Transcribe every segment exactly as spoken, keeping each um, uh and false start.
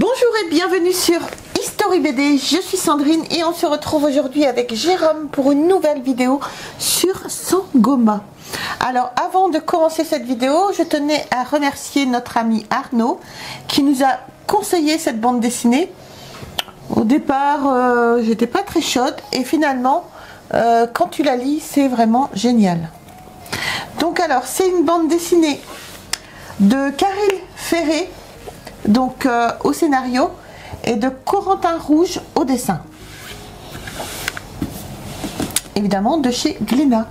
Bonjour et bienvenue sur History B D, je suis Sandrine et on se retrouve aujourd'hui avec Jérôme pour une nouvelle vidéo sur Sangoma. Alors avant de commencer cette vidéo, je tenais à remercier notre ami Arnaud qui nous a conseillé cette bande dessinée. Au départ, euh, j'étais pas très chaude et finalement, euh, quand tu la lis, c'est vraiment génial. Donc alors, c'est une bande dessinée de Caril Ferré, donc euh, au scénario, et de Corentin Rouge au dessin. Évidemment de chez Glénat.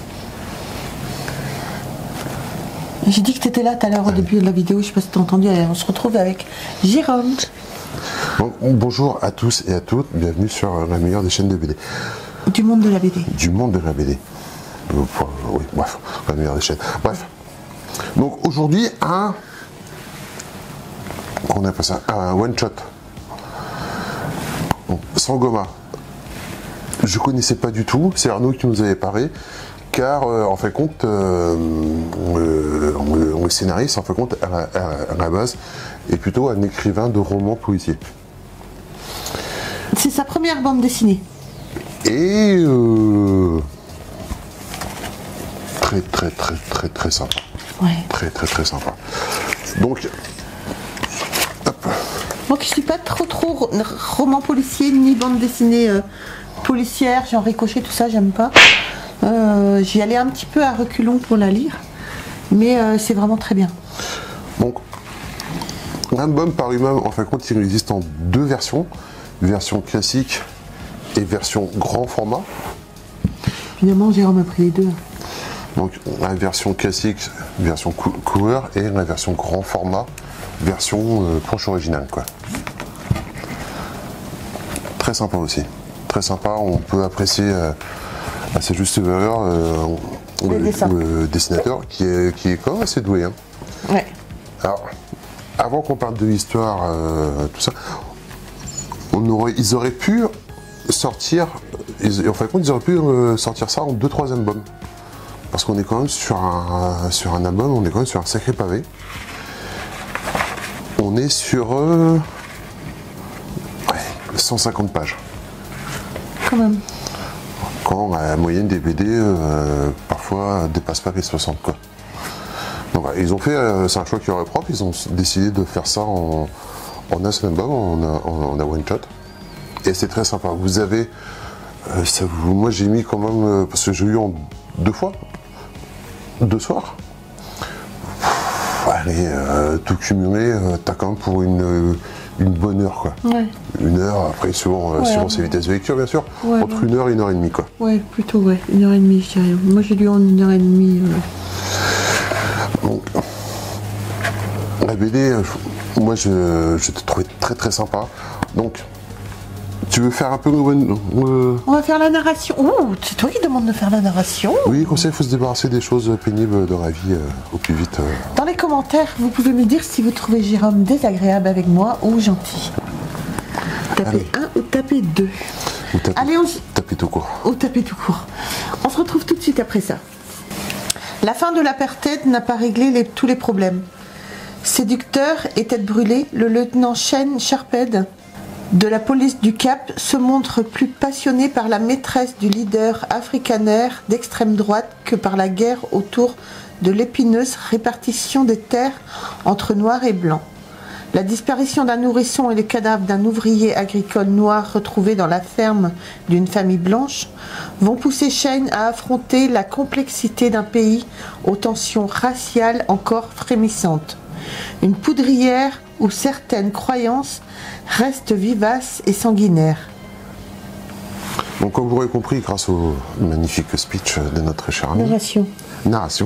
J'ai dit que tu étais là tout à l'heure au début de la vidéo, je sais pas si tu as entendu, on se retrouve avec Jérôme. Bon, bonjour à tous et à toutes, bienvenue sur la meilleure des chaînes de B D. Du monde de la B D. Du monde de la B D. Euh, oui, bref, la meilleure des chaînes. Bref. Donc aujourd'hui, un... On appelle ça un one shot. Bon, Sangoma. Je connaissais pas du tout, c'est Arnaud qui nous avait parlé, car euh, en fin de compte, euh, euh, le scénariste, en fin de compte, à la, à la base, est plutôt un écrivain de romans policiers. C'est sa première bande dessinée. Et euh, très très très très très sympa. Ouais. Très très très sympa. Donc, hop. Moi qui suis pas trop trop roman policier ni bande dessinée euh, policière, genre Ricochet, tout ça, j'aime pas. Euh, J'y allais un petit peu à reculons pour la lire, mais euh, c'est vraiment très bien. Donc, l'album par lui-même, en fin de compte, il existe en deux versions, version classique et version grand format. Finalement, Jérôme a pris les deux. Donc, la version classique, version cou couleur, et la version grand format, version euh, planche originale, quoi. Très sympa aussi. Très sympa, on peut apprécier euh, à sa juste valeur euh, le, le dessinateur qui est, qui est quand même assez doué. Hein. Ouais. Alors, avant qu'on parle de l'histoire, euh, tout ça, on aurait, ils auraient pu sortir, ils, en fin de compte, ils auraient pu euh, sortir ça en deux trois albums. Parce qu'on est quand même sur un, sur un album, on est quand même sur un sacré pavé. On est sur euh, ouais, cent cinquante pages. Quand même. Quand la moyenne des B D euh, parfois dépasse pas les soixante, quoi. Donc voilà, ils ont fait, euh, c'est un choix qui leur est propre, ils ont décidé de faire ça en, en un seul album, en, en, en un one shot. Et c'est très sympa. Vous avez, euh, ça vous, moi j'ai mis quand même, euh, parce que j'ai eu en deux fois, deux soirs. Allez, euh, tout cumulé, euh, t'as quand même pour une, une bonne heure, quoi. Ouais. Une heure, après souvent, euh, ouais, suivant ouais. ses vitesses de lecture, bien sûr, ouais, entre ouais. une heure et une heure et demie, quoi. Ouais, plutôt, ouais, une heure et demie, je dirais. Moi j'ai lu en une heure et demie. Euh... Donc, la B D, euh, moi je, je t'ai trouvé très très sympa. Donc, tu veux faire un peu... Euh... On va faire la narration. Oh, c'est toi qui demandes de faire la narration. Oui, comme ça, il faut se débarrasser des choses pénibles dans la vie euh, au plus vite. Euh... Dans les commentaires, vous pouvez me dire si vous trouvez Jérôme désagréable avec moi ou gentil. Tapez un ou tapez deux. Ou tapez, Allez, on... tapez tout court. Ou tapez tout court. On se retrouve tout de suite après ça. La fin de l'apartheid n'a pas réglé les, tous les problèmes. Séducteur et tête brûlée, le lieutenant Shane Sharphead de la police du Cap se montre plus passionné par la maîtresse du leader afrikaner d'extrême droite que par la guerre autour de l'épineuse répartition des terres entre noirs et blancs. La disparition d'un nourrisson et le cadavre d'un ouvrier agricole noir retrouvé dans la ferme d'une famille blanche vont pousser Shane à affronter la complexité d'un pays aux tensions raciales encore frémissantes. Une poudrière où certaines croyances restent vivaces et sanguinaires. Donc comme vous l'aurez compris, grâce au magnifique speech de notre cher ami... Narration. Narration.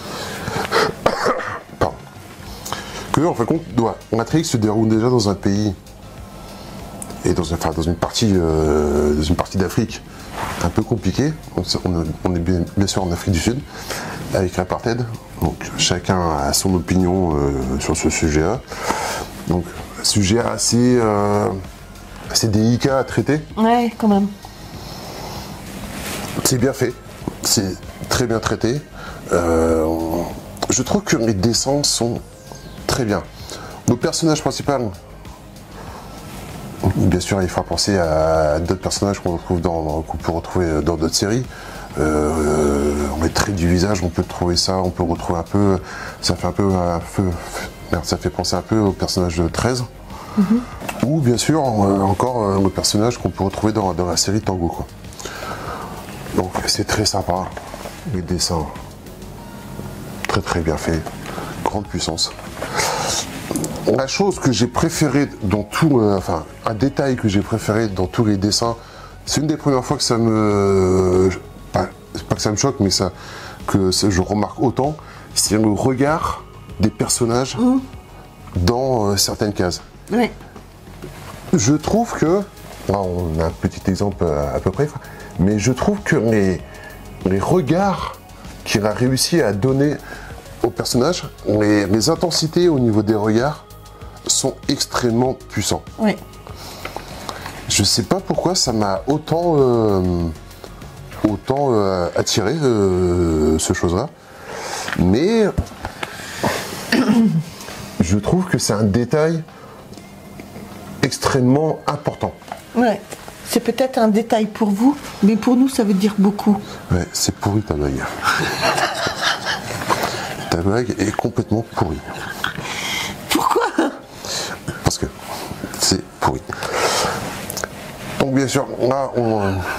Pardon. Que, en fin de compte, l'intrigue se déroule déjà dans un pays, et dans, enfin, dans une partie, euh, dans une partie d'Afrique un peu compliquée. On, on est bien, bien sûr en Afrique du Sud, avec l'apartheid. Donc chacun a son opinion euh, sur ce sujet-là. Donc sujet assez, euh, assez délicat à traiter. Ouais, quand même. C'est bien fait, c'est très bien traité. Euh, je trouve que les dessins sont très bien. Nos personnages principaux bien sûr, il fera penser à d'autres personnages qu'on retrouve dans, qu'on peut retrouver dans d'autres séries. Euh, les traits du visage, on peut trouver ça, on peut retrouver un peu, ça fait un peu, un peu merde, ça fait penser un peu au personnage de treize. Mm-hmm. Ou bien sûr, euh, encore euh, le personnage qu'on peut retrouver dans, dans la série Tango, quoi. Donc c'est très sympa, les dessins, très très bien fait, grande puissance. La chose que j'ai préférée dans tout, euh, enfin un détail que j'ai préféré dans tous les dessins, c'est une des premières fois que ça me, pas, pas que ça me choque, mais ça, que ça, je remarque autant, c'est le regard des personnages mmh. dans euh, certaines cases. Oui. Je trouve que, là, on a un petit exemple à, à peu près, mais je trouve que les, les regards qu'il a réussi à donner aux personnages, les, les intensités au niveau des regards sont extrêmement puissants. Oui. Je sais pas pourquoi ça m'a autant, euh, autant euh, attiré euh, ce chose-là, mais je trouve que c'est un détail extrêmement important. Ouais. C'est peut-être un détail pour vous, mais pour nous, ça veut dire beaucoup. Ouais, c'est pourri ta blague. Ta blague est complètement pourrie. Pourquoi? Parce que c'est pourri. Donc bien sûr, là, on,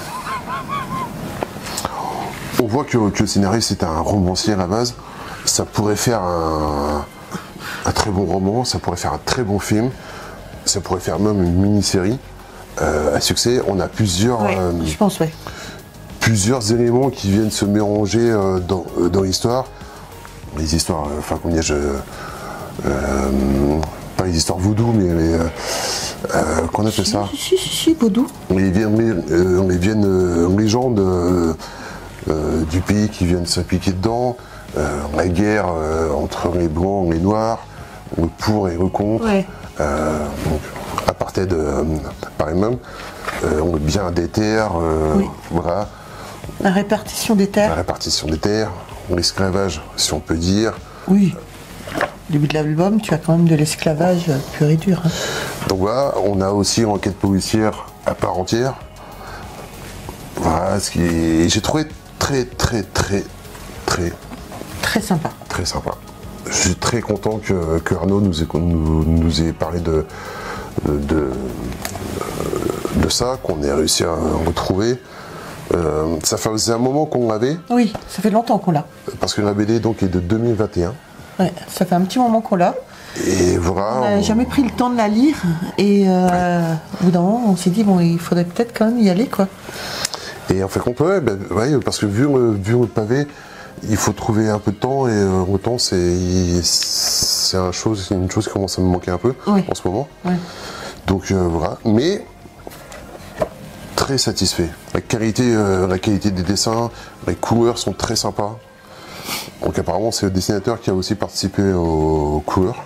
on voit que, que le scénariste est un romancier à la base. Ça pourrait faire un, un très bon roman, ça pourrait faire un très bon film, ça pourrait faire même une mini-série. Euh, à succès, on a plusieurs, ouais, euh, je pense, ouais. plusieurs éléments qui viennent se mélanger euh, dans, euh, dans l'histoire. Les histoires, euh, enfin, comment dire, euh, euh, pas les histoires voodoo, mais les, euh, euh, qu'on appelle si, ça Si, si, si, voodoo. Les viennent, euh, les viennent euh, légendes euh, euh, du pays qui viennent s'impliquer dedans, euh, la guerre euh, entre les blancs et les noirs, le pour et le contre. Ouais. Euh, donc, apartheid euh, par même, euh, on est bien des terres, euh, oui. Voilà. La répartition des terres. La répartition des terres, l'esclavage, si on peut dire. Oui. Au début de l'album, tu as quand même de l'esclavage pur et dur. Hein. Donc voilà, on a aussi une enquête policière à part entière. Voilà, ce qui est... j'ai trouvé très très très très très sympa. Très sympa. Je suis très content que, que Arnaud nous ait, nous, nous ait parlé de, de, de, de ça, qu'on ait réussi à retrouver. Euh, ça faisait un moment qu'on l'avait. Oui, ça fait longtemps qu'on l'a. Parce que la B D donc, est de deux mille vingt et un. Ouais, ça fait un petit moment qu'on l'a. Et voilà. On n'a on... jamais pris le temps de la lire. Et euh, ouais. Au bout d'un moment, on s'est dit, bon, il faudrait peut-être quand même y aller, quoi. Et en fait, compte, ouais, ben, ouais, parce que vu, vu le pavé, il faut trouver un peu de temps, et euh, autant c'est c'est un chose, une chose qui commence à me manquer un peu oui. en ce moment. Oui. Donc euh, voilà, mais très satisfait. La qualité, euh, la qualité des dessins, les couleurs sont très sympas. Donc apparemment c'est le dessinateur qui a aussi participé aux, aux couleurs.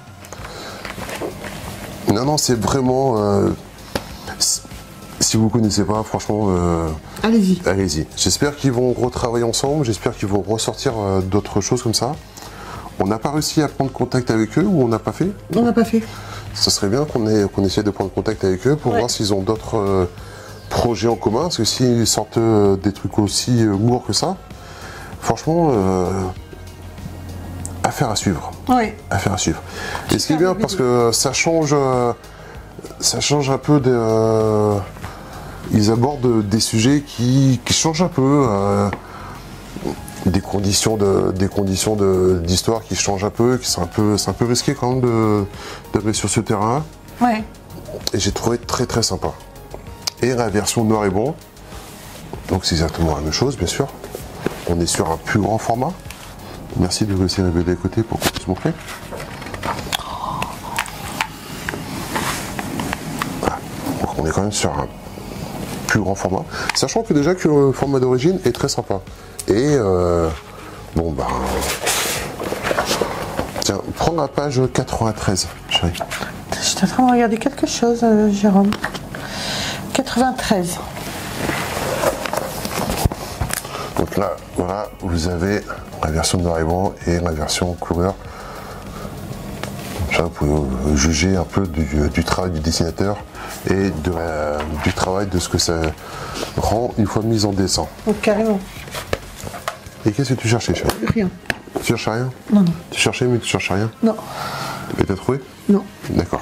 Non non, c'est vraiment. Euh, si vous ne connaissez pas, franchement, euh, allez-y. Allez-y. J'espère qu'ils vont retravailler ensemble, j'espère qu'ils vont ressortir euh, d'autres choses comme ça. On n'a pas réussi à prendre contact avec eux ou on n'a pas fait? On n'a pas fait. Ça serait bien qu'on ait, qu'on essaie de prendre contact avec eux pour ouais. voir s'ils ont d'autres euh, projets en commun, parce que s'ils sortent euh, des trucs aussi euh, lourds que ça, franchement, euh, affaire à suivre. Oui. Affaire à suivre. Et ce qui est bien, parce que ça change, euh, ça change un peu de... Euh, ils abordent des sujets qui, qui changent un peu, euh, des conditions de, des conditions de, d'histoire qui changent un peu, qui sont un peu, c'est un peu risqué quand même de, d'aller sur ce terrain. Ouais. Et j'ai trouvé très très sympa. Et la version noir et blanc, donc c'est exactement la même chose, bien sûr. On est sur un plus grand format. Merci de laisser la B D à côté pour qu'on puisse montrer. Voilà. Donc on est quand même sur un plus grand format, sachant que déjà que le format d'origine est très sympa. Et euh, bon bah tiens, prends la page quatre-vingt-treize, chérie. Je suis en train de regarder quelque chose, euh, Jérôme. quatre-vingt-treize. Donc là, voilà, vous avez la version noir et blanc et la version couleur. Ça, vous pouvez euh, juger un peu du, du travail du dessinateur et de la- du travail de ce que ça rend une fois mis en dessin. Oh, carrément. Et qu'est-ce que tu cherchais, chérie? Rien. Tu cherches rien? Non, non. Tu cherchais mais tu cherches rien? Non. Et t'as trouvé? Non. D'accord.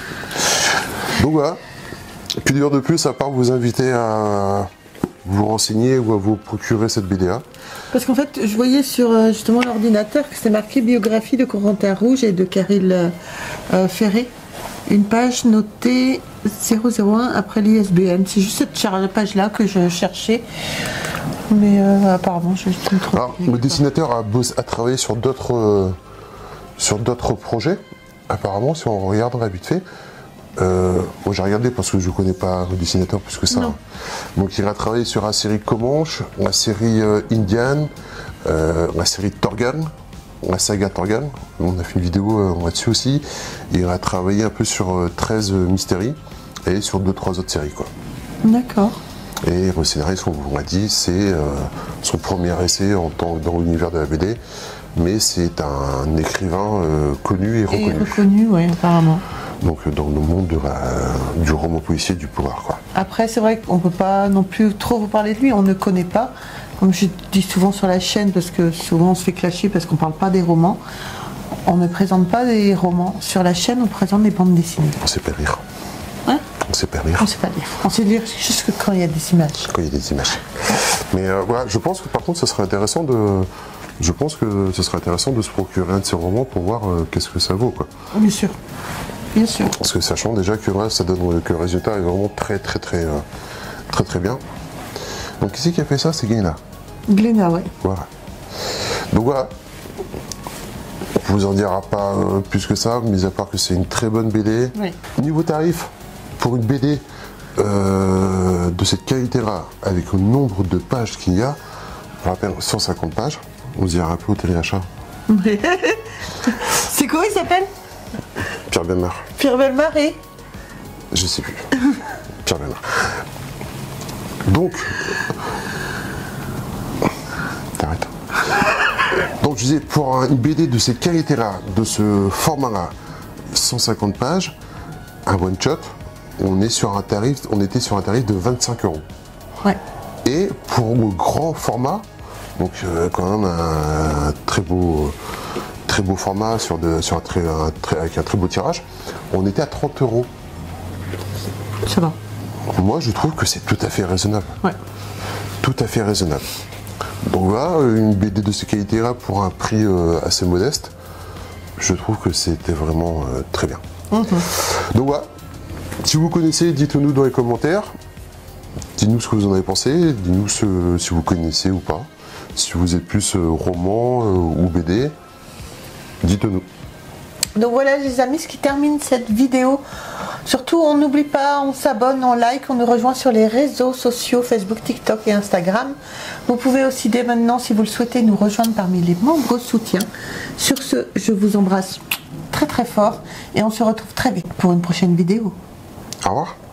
Donc voilà. Plus dur de plus à part vous inviter à vous renseigner ou à vous procurer cette B D A. Parce qu'en fait, je voyais sur euh, justement l'ordinateur que c'était marqué biographie de Corentin Rouge et de Caril euh, euh, Ferré. Une page notée zéro zéro un après l'I S B N. C'est juste cette char- page-là que je cherchais. Mais euh, apparemment, je je me trompe. Alors, le dessinateur a, bossé- a travaillé sur d'autres euh, sur d'autres projets. Apparemment, si on regarderait vite fait, euh, moi j'ai regardé parce que je ne connais pas le dessinateur plus que ça. Non. Donc il a travaillé sur la série Comanche, la série euh, Indian, euh, la série Torgan, la saga Torgan. On a fait une vidéo euh, là-dessus aussi. Il a travaillé un peu sur euh, treize Mysteries et sur deux trois autres séries, quoi. D'accord. Et le scénariste, on vous l'a dit, c'est euh, son premier essai en tant, dans l'univers de la B D, mais c'est un écrivain euh, connu et Et reconnu. reconnu, oui, apparemment. Donc euh, dans le monde de la- du roman policier, du polar, quoi. Après, c'est vrai qu'on ne peut pas non plus trop vous parler de lui, on ne connaît pas. Comme je dis souvent sur la chaîne, parce que souvent on se fait clasher parce qu'on ne parle pas des romans. On ne présente pas des romans. Sur la chaîne, on présente des bandes dessinées. On sait pas lire. Hein? On sait pas lire On ne sait pas lire. On sait lire juste que quand il y a des images. quand il y a des images. Mais euh, voilà, je pense que par contre, ce serait intéressant de, je pense que ce serait intéressant de se procurer un de ces romans pour voir euh, qu'est-ce que ça vaut, quoi. Bien sûr. Bien sûr. Parce que sachant déjà que là, ça donne que le résultat est vraiment très très très euh, très très bien. Donc qui c'est qui a fait ça? C'est Glénat. Glénat, ouais. Voilà. Donc voilà. On vous en dira pas euh, plus que ça, mis à part que c'est une très bonne B D. Oui. Niveau tarif, pour une B D euh, de cette qualité-là, avec le nombre de pages qu'il y a, je rappelle cent cinquante pages, on se dira un peu au téléachat. C'est quoi il s'appelle? Pierre Bellemare. Pierre Bellemare et Je sais plus. Pierre Bellemare. Donc, t'arrêtes. Donc je disais, pour une B D de cette qualité-là, de ce format-là, cent cinquante pages, un one-shot, on est sur un tarif, on était sur un tarif de vingt-cinq euros. Ouais. Et pour le grand format, donc euh, quand même un très beau, très beau format sur de, sur un très, un très- avec un très beau tirage, on était à trente euros. Ça va. Moi, je trouve que c'est tout à fait raisonnable. Ouais. Tout à fait raisonnable. Donc là, une B D de cette qualité-là pour un prix euh, assez modeste, je trouve que c'était vraiment euh, très bien. Mhm. Donc voilà. Si vous connaissez, dites-nous dans les commentaires. Dites-nous ce que vous en avez pensé. Dites-nous ce- si vous connaissez ou pas. Si vous êtes plus euh, roman euh, ou B D, dites-nous. Donc voilà les amis, ce qui termine cette vidéo. Surtout, on n'oublie pas, on s'abonne, on like, on nous rejoint sur les réseaux sociaux, Facebook, TikTok et Instagram. Vous pouvez aussi dès maintenant, si vous le souhaitez, nous rejoindre parmi les membres soutiens. Sur ce, je vous embrasse très très fort et on se retrouve très vite pour une prochaine vidéo. Au revoir.